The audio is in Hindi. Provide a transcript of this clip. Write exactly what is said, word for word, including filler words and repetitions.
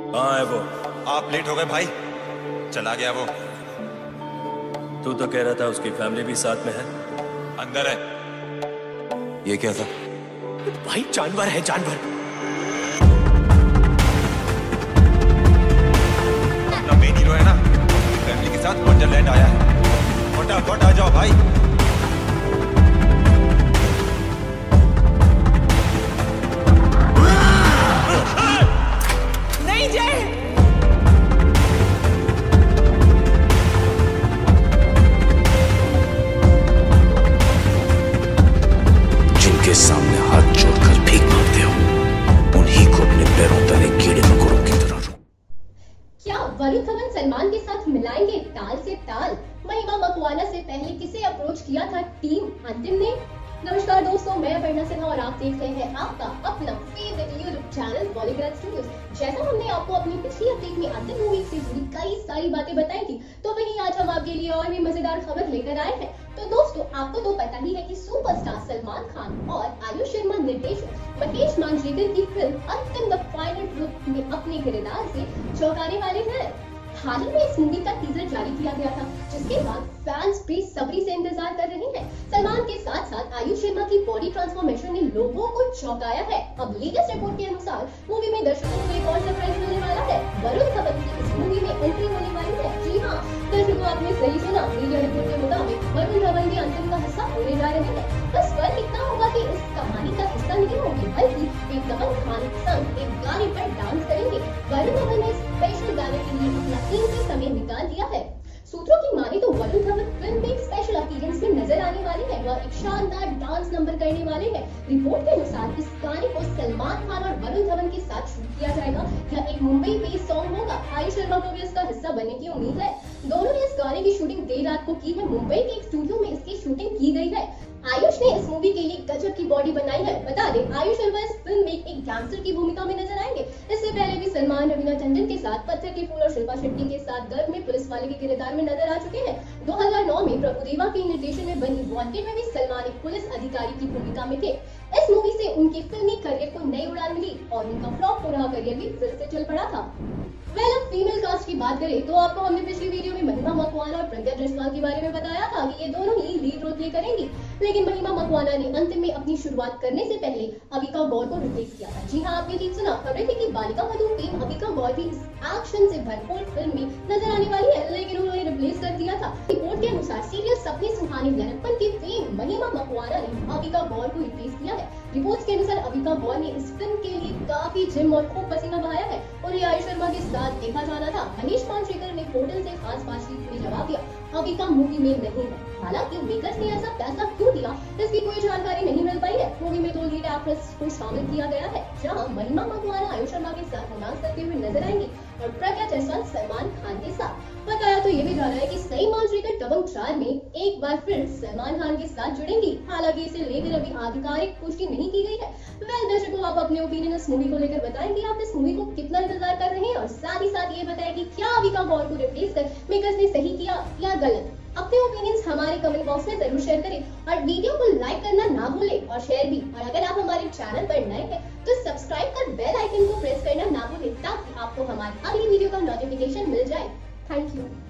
कहाँ है वो? आप लेट हो गए भाई, चला गया वो। तू तो कह रहा था उसकी फैमिली भी साथ में है। अंदर है। ये क्या था? भाई जानवर है, जानवर। अपना मेन हीरो है ना, फैमिली के साथ वंडरलैंड आया है। फटाफट आ जाओ भाई। नहीं जय। जिनके सामने हाथ जोड़कर भीख मांगते हो, उन्हीं को अपने पैरों तले कीड़े मकोड़ों की तरह रो। क्या वरुण धवन सलमान के साथ मिलाएंगे ताल से ताल? महिमा मकवाना से पहले किसे अप्रोच किया था टीम अंतिम ने? नमस्कार दोस्तों, मैं अपर्णा सिन्हा और आप देख रहे हैं आपका अपना favourite YouTube channel Bollywood studios. जैसा हमने आपको अपनी पिछली अपडेट में अंतिम मूवी से जुड़ी कई सारी बातें बताई थी, तो वहीं आज हम आपके लिए और भी मजेदार खबर लेकर आए हैं। तो दोस्तों, आपको तो पता ही है कि सुपरस्टार सलमान खान और आयुष शर्मा निर्देशक महेश मांजरेकर की फिल्म अंतिम द फाइनल रूप में अपने किरदार से चौंकाने वाले हैं। हाल ही में इस मूवी का टीजर जारी किया गया था, जिसके बाद फैंस बेसब्री से इंतजार कर रहे हैं। सलमान के साथ साथ आयुष शर्मा की बॉडी ट्रांसफॉर्मेशन ने लोगों को चौंकाया है। अब लेटेस्ट रिपोर्ट के अनुसार मूवी में दर्शकों को एक और सरप्राइज मिलने वाला है। वरुण धवन की इस मूवी में एंट्री होने वाली है। जी हाँ दर्शकों, आपने सही सुना। मीडिया रिपोर्ट के मुताबिक वरुण धवन भी अंतिम का हिस्सा होने जा रहे हैं। बस फर्क इतना होगा कि इस कहानी का हिस्सा नहीं होंगे, बल्कि एक दमन खान संग एक गाने पर डांस करेंगे। वरुण धवन ने स्पेशल गाने के लिए अपना कीमती समय निकाल दिया है। सूत्रों की माने तो वरुण धवन फिल्म में एक स्पेशल अपीयरेंस में नजर आने वाले हैं। वह एक शानदार डांस नंबर करने वाले हैं। रिपोर्ट के अनुसार इस गाने को सलमान खान और वरुण धवन के साथ शूट किया जाएगा। यह एक मुंबई बेस्ड सॉन्ग होगा। आयुष शर्मा को भी इसका हिस्सा बनने की उम्मीद है। दोनों ने इस गाने की शूटिंग देर रात को की है। मुंबई के एक स्टूडियो में इसकी शूटिंग की गई है। आयुष ने इस मूवी के लिए गजब की बॉडी बनाई है। बता दें, आयुष शर्मा इस फिल्म में एक गैंगस्टर की भूमिका में नजर आएंगे। इससे पहले भी सलमान रवीना टंडन के साथ, पत्थर के फूल और शिल्पा शेट्टी के साथ गर्भ में पुलिस वाले के किरदार में नजर आ चुके हैं। दो हज़ार नौ में प्रभुदेवा के निर्देशन में बनी वांटेड में भी सलमान एक पुलिस अधिकारी की भूमिका में थे। इस मूवी से उनके फिल्मी करियर को नई उड़ान मिली और उनका फ्लॉप हो रहा करियर भी फिर से चल पड़ा था। वेल, अब फीमेल कास्ट की बात करें तो आपको हमने पिछली वीडियो में महिमा मकवाना और प्रज्ञा जायसवाल के बारे में बताया था कि ये दोनों ही लीड रोल प्ले करेंगी। लेकिन महिमा मकवाना ने अंतिम में अपनी शुरुआत करने से पहले अविका गौर को रिप्लेस किया था। जी हाँ, आपने ठीक सुना। खबर थी कि बालिका वधू टीम अविका गौर भी इस एक्शन से भरपूर फिल्म में नजर आने वाली है, लेकिन उन्होंने रिप्लेस कर दिया था। रिपोर्ट के अनुसार सीरियल सपने सुहानी लड़कपन की फेम महिमा मकवाना ने अविका गौर को रिप्लेस किया है। रिपोर्ट्स के अनुसार अविका गौर ने इस फिल्म के लिए काफी जिम और खूब पसीना बहाया है। उन्हें आयुष शर्मा के साथ देखा जाना था। महेश मांजरेकर ने होटल से खास बातचीत में जवाब दिया, अविका मूवी में नहीं है। हालांकि मेकर्स ने ऐसा फैसला क्यों दिया, इसकी कोई जानकारी नहीं मिल पाई है। मूवी में दो लीड एक्ट्रेस को शामिल किया गया है, जहां महिमा मकवाना आयुष शर्मा के साथ रोमांस करते हुए नजर आएंगी और प्रज्ञा जायसवाल सलमान खान के साथ। बताया तो ये भी जा रहा है कि सही मांजरेकर दबंग चार में एक बार फिर सलमान खान के साथ जुड़ेंगी। हालांकि इसे लेकर अभी आधिकारिक पुष्टि नहीं की गई है। वेल दर्शकों, आप अपने ओपिनियन इस मूवी को लेकर बताएं कि आप इस मूवी को कितना इंतजार कर रहे हैं, और साथ ही साथ ये बताएं कि क्या अविका गौर को रिप्लेस कर मेकर्स ने सही किया या गलत। अपने ओपिनियंस हमारे कमेंट बॉक्स में जरूर शेयर करें और वीडियो को लाइक करना ना भूलें और शेयर भी। और अगर आप हमारे चैनल पर नए हैं तो सब्सक्राइब कर बेल आइकन को प्रेस करना ना भूलें, ताकि आपको हमारी अगली वीडियो का नोटिफिकेशन मिल जाए। Thank you.